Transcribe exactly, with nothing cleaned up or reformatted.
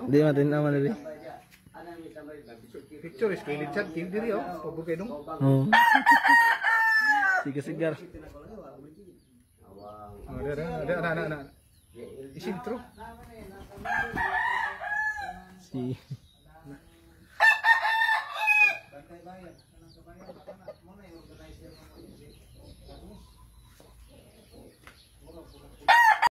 Di matin naman dali. Picture is kay Richard Kim diri oh, pabor kay dong. Oh. Sige sigar. Ada ada ada ada ada. ada. Isin intro. Si